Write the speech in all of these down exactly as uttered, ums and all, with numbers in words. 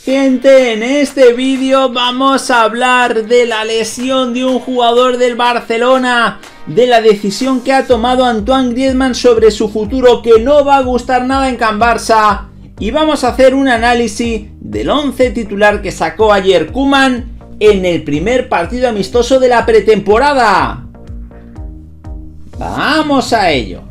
Gente, en este vídeo vamos a hablar de la lesión de un jugador del Barcelona, de la decisión que ha tomado Antoine Griezmann sobre su futuro, que no va a gustar nada en Can Barça, y vamos a hacer un análisis del once titular que sacó ayer Koeman en el primer partido amistoso de la pretemporada. ¡Vamos a ello!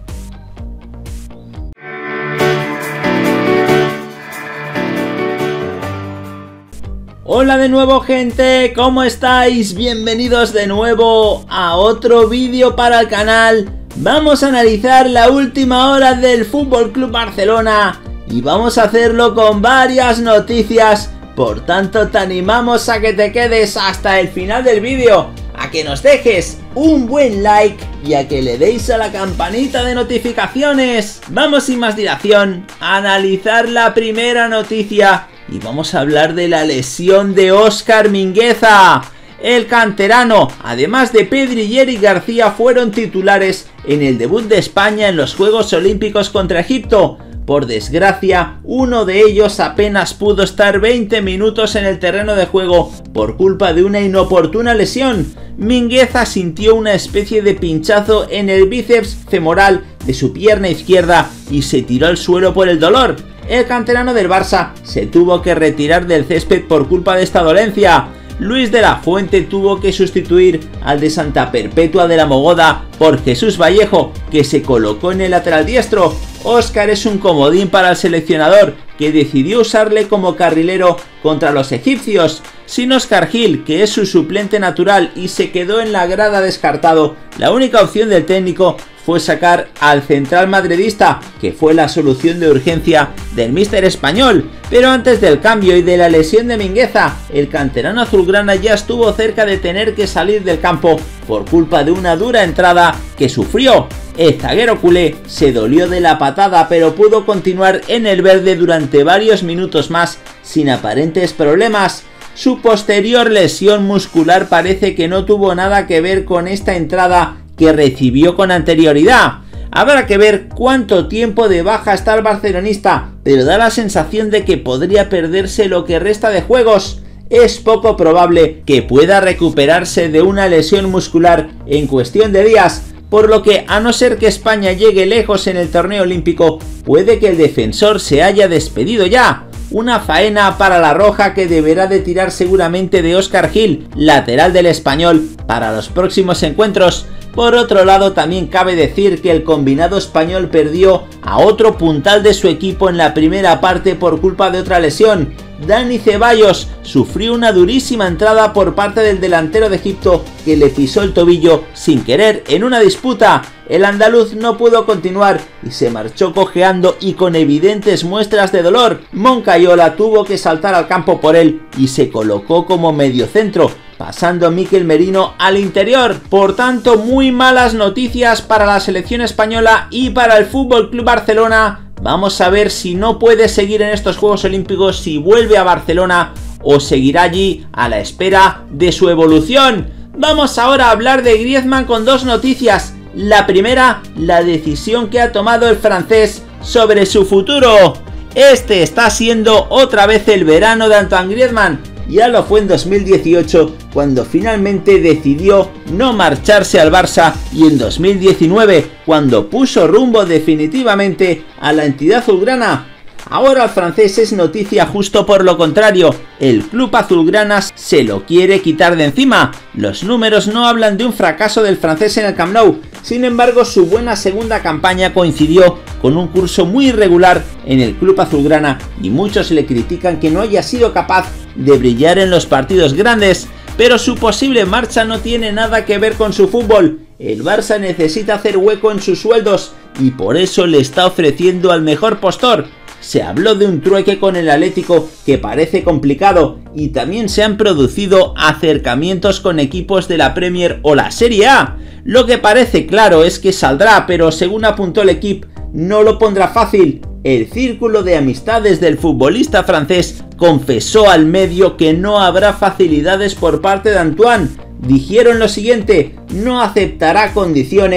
Hola de nuevo, gente, ¿cómo estáis? Bienvenidos de nuevo a otro vídeo para el canal. Vamos a analizar la última hora del F C Barcelona y vamos a hacerlo con varias noticias. Por tanto, te animamos a que te quedes hasta el final del vídeo, a que nos dejes un buen like y a que le deis a la campanita de notificaciones. Vamos sin más dilación a analizar la primera noticia. Y vamos a hablar de la lesión de Óscar Mingueza. El canterano, además de Pedri y Eric García, fueron titulares en el debut de España en los Juegos Olímpicos contra Egipto. Por desgracia, uno de ellos apenas pudo estar veinte minutos en el terreno de juego por culpa de una inoportuna lesión. Mingueza sintió una especie de pinchazo en el bíceps femoral de su pierna izquierda y se tiró al suelo por el dolor. El canterano del Barça se tuvo que retirar del césped por culpa de esta dolencia. Luis de la Fuente tuvo que sustituir al de Santa Perpetua de la Mogoda por Jesús Vallejo, que se colocó en el lateral diestro. Óscar es un comodín para el seleccionador, que decidió usarle como carrilero contra los egipcios. Sin Óscar Gil, que es su suplente natural y se quedó en la grada descartado, la única opción del técnico fue sacar al central madridista, que fue la solución de urgencia del míster español. Pero antes del cambio y de la lesión de Mingueza, el canterano azulgrana ya estuvo cerca de tener que salir del campo por culpa de una dura entrada que sufrió. El zaguero culé se dolió de la patada, pero pudo continuar en el verde durante varios minutos más sin aparentes problemas. Su posterior lesión muscular parece que no tuvo nada que ver con esta entrada que recibió con anterioridad. Habrá que ver cuánto tiempo de baja está el barcelonista, pero da la sensación de que podría perderse lo que resta de juegos. Es poco probable que pueda recuperarse de una lesión muscular en cuestión de días, por lo que, a no ser que España llegue lejos en el torneo olímpico, puede que el defensor se haya despedido ya. Una faena para la roja, que deberá de tirar seguramente de Óscar Gil, lateral del Español, para los próximos encuentros. Por otro lado, también cabe decir que el combinado español perdió a otro puntal de su equipo en la primera parte por culpa de otra lesión. Dani Ceballos sufrió una durísima entrada por parte del delantero de Egipto, que le pisó el tobillo sin querer en una disputa. El andaluz no pudo continuar y se marchó cojeando y con evidentes muestras de dolor. Moncayola tuvo que saltar al campo por él y se colocó como mediocentro, pasando a Mikel Merino al interior. Por tanto, muy malas noticias para la selección española y para el F C Barcelona. Vamos a ver si no puede seguir en estos Juegos Olímpicos, si vuelve a Barcelona o seguirá allí a la espera de su evolución. Vamos ahora a hablar de Griezmann con dos noticias. La primera, la decisión que ha tomado el francés sobre su futuro. Este está siendo otra vez el verano de Antoine Griezmann. Ya lo fue en dos mil dieciocho, cuando finalmente decidió no marcharse al Barça, y en dos mil diecinueve, cuando puso rumbo definitivamente a la entidad azulgrana. Ahora el francés es noticia justo por lo contrario. El club azulgrana se lo quiere quitar de encima. Los números no hablan de un fracaso del francés en el Camp Nou. Sin embargo, su buena segunda campaña coincidió con un curso muy irregular en el club azulgrana, y muchos le critican que no haya sido capaz de brillar en los partidos grandes. Pero su posible marcha no tiene nada que ver con su fútbol. El Barça necesita hacer hueco en sus sueldos y por eso le está ofreciendo al mejor postor. Se habló de un trueque con el Atlético que parece complicado, y también se han producido acercamientos con equipos de la Premier o la Serie A. Lo que parece claro es que saldrá, pero según apuntó el equipo, no lo pondrá fácil. El círculo de amistades del futbolista francés confesó al medio que no habrá facilidades por parte de Antoine. Dijeron lo siguiente: no aceptará condiciones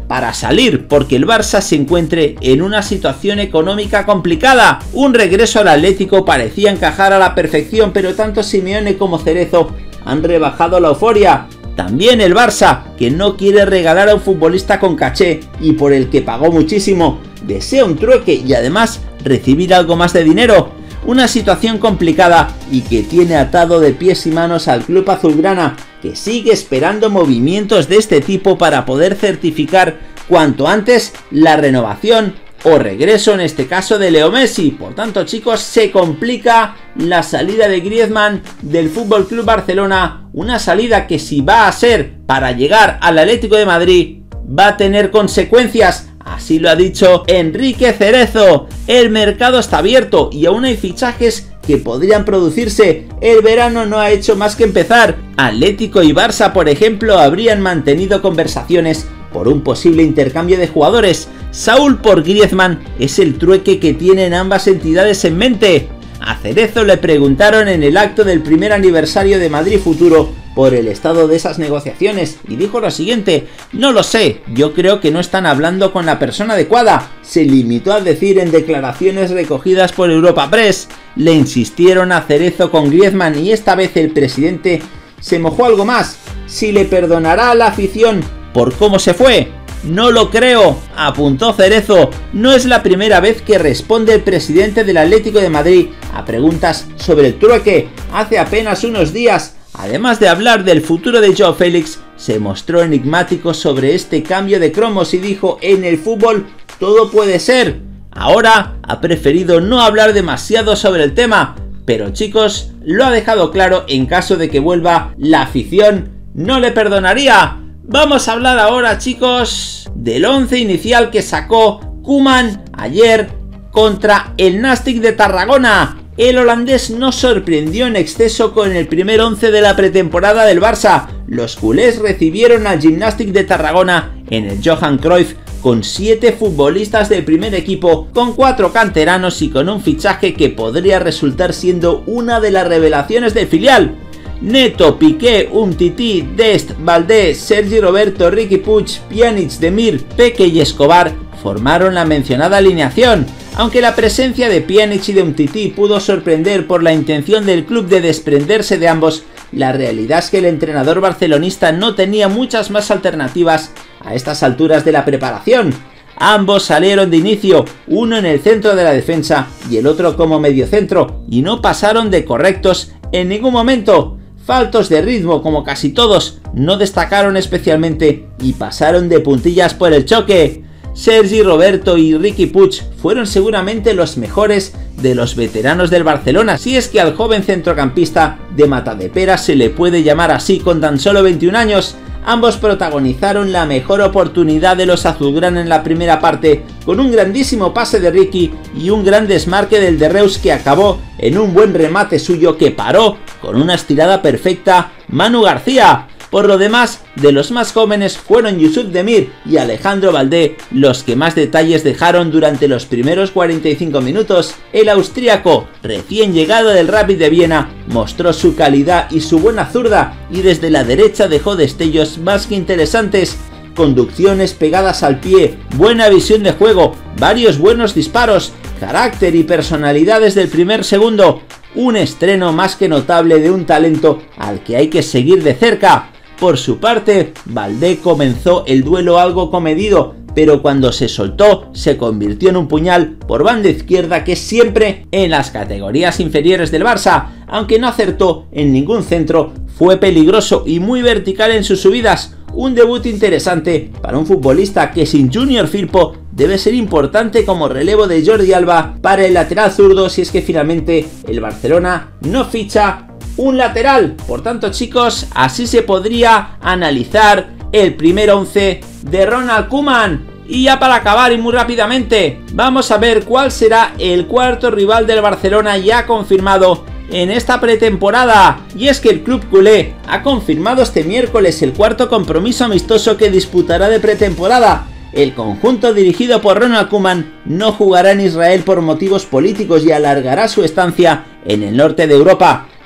para salir porque el Barça se encuentre en una situación económica complicada. Un regreso al Atlético parecía encajar a la perfección, pero tanto Simeone como Cerezo han rebajado la euforia. También el Barça, que no quiere regalar a un futbolista con caché y por el que pagó muchísimo, desea un trueque y además recibir algo más de dinero. Una situación complicada y que tiene atado de pies y manos al club azulgrana, que sigue esperando movimientos de este tipo para poder certificar cuanto antes la renovación o regreso, en este caso, de Leo Messi. Por tanto, chicos, se complica la salida de Griezmann del F C Barcelona, una salida que, si va a ser para llegar al Atlético de Madrid, va a tener consecuencias. Así lo ha dicho Enrique Cerezo. El mercado está abierto y aún hay fichajes que podrían producirse. El verano no ha hecho más que empezar. Atlético y Barça, por ejemplo, habrían mantenido conversaciones por un posible intercambio de jugadores. Saúl por Griezmann es el trueque que tienen ambas entidades en mente. A Cerezo le preguntaron en el acto del primer aniversario de Madrid Futuro por el estado de esas negociaciones y dijo lo siguiente: no lo sé, yo creo que no están hablando con la persona adecuada. Se limitó a decir en declaraciones recogidas por Europa Press. Le insistieron a Cerezo con Griezmann y esta vez el presidente se mojó algo más. Si le perdonará a la afición por cómo se fue. No lo creo, apuntó Cerezo. No es la primera vez que responde el presidente del Atlético de Madrid a preguntas sobre el trueque. Hace apenas unos días, además de hablar del futuro de Joao Félix, se mostró enigmático sobre este cambio de cromos y dijo: en el fútbol todo puede ser. Ahora ha preferido no hablar demasiado sobre el tema, pero chicos, lo ha dejado claro: en caso de que vuelva, la afición no le perdonaría. Vamos a hablar ahora, chicos, del once inicial que sacó Koeman ayer contra el Nàstic de Tarragona. El holandés no sorprendió en exceso con el primer once de la pretemporada del Barça. Los culés recibieron al Gimnàstic de Tarragona en el Johan Cruyff con siete futbolistas del primer equipo, con cuatro canteranos y con un fichaje que podría resultar siendo una de las revelaciones del filial. Neto, Piqué, Umtiti, Dest, Valdé, Sergi Roberto, Riqui Puig, Pjanic, Demir, Peque y Escobar formaron la mencionada alineación. Aunque la presencia de Pjanic y de Umtiti pudo sorprender por la intención del club de desprenderse de ambos, la realidad es que el entrenador barcelonista no tenía muchas más alternativas a estas alturas de la preparación. Ambos salieron de inicio, uno en el centro de la defensa y el otro como mediocentro, y no pasaron de correctos en ningún momento. Faltos de ritmo como casi todos, no destacaron especialmente y pasaron de puntillas por el choque. Sergi Roberto y Riqui Puig fueron seguramente los mejores de los veteranos del Barcelona, si es que al joven centrocampista de Matadepera se le puede llamar así con tan solo veintiún años. Ambos protagonizaron la mejor oportunidad de los azulgrana en la primera parte, con un grandísimo pase de Riqui y un gran desmarque del de Reus que acabó en un buen remate suyo que paró con una estirada perfecta Manu García. Por lo demás, de los más jóvenes fueron Yusuf Demir y Alejandro Valdé los que más detalles dejaron durante los primeros cuarenta y cinco minutos. El austríaco, recién llegado del Rapid de Viena, mostró su calidad y su buena zurda y desde la derecha dejó destellos más que interesantes. Conducciones pegadas al pie, buena visión de juego, varios buenos disparos, carácter y personalidad desde el primer segundo. Un estreno más que notable de un talento al que hay que seguir de cerca. Por su parte, Valdé comenzó el duelo algo comedido, pero cuando se soltó se convirtió en un puñal por banda izquierda, que siempre en las categorías inferiores del Barça, aunque no acertó en ningún centro, fue peligroso y muy vertical en sus subidas. Un debut interesante para un futbolista que sin Junior Firpo debe ser importante como relevo de Jordi Alba para el lateral zurdo, si es que finalmente el Barcelona no ficha un lateral. Por tanto, chicos, así se podría analizar el primer once de Ronald Koeman. Y ya para acabar y muy rápidamente, vamos a ver cuál será el cuarto rival del Barcelona ya confirmado en esta pretemporada. Y es que el club culé ha confirmado este miércoles el cuarto compromiso amistoso que disputará de pretemporada. El conjunto dirigido por Ronald Koeman no jugará en Israel por motivos políticos y alargará su estancia en el norte de Europa.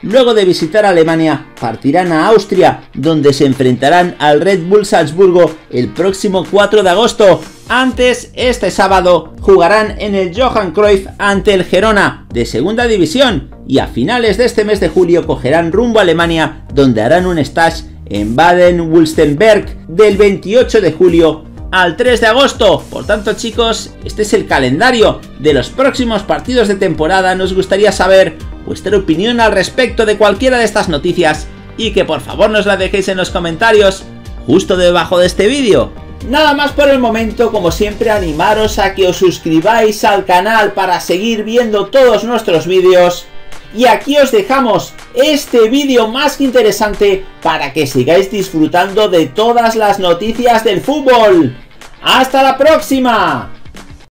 Luego de visitar Alemania, partirán a Austria, donde se enfrentarán al Red Bull Salzburgo el próximo cuatro de agosto. Antes, este sábado, jugarán en el Johan Cruyff ante el Girona, de segunda división, y a finales de este mes de julio cogerán rumbo a Alemania, donde harán un stage en Baden-Württemberg del veintiocho de julio al tres de agosto. Por tanto, chicos, este es el calendario de los próximos partidos de temporada. Nos gustaría saber vuestra opinión al respecto de cualquiera de estas noticias y que por favor nos la dejéis en los comentarios justo debajo de este vídeo. Nada más por el momento, como siempre animaros a que os suscribáis al canal para seguir viendo todos nuestros vídeos. Y aquí os dejamos este vídeo más que interesante para que sigáis disfrutando de todas las noticias del fútbol. ¡Hasta la próxima!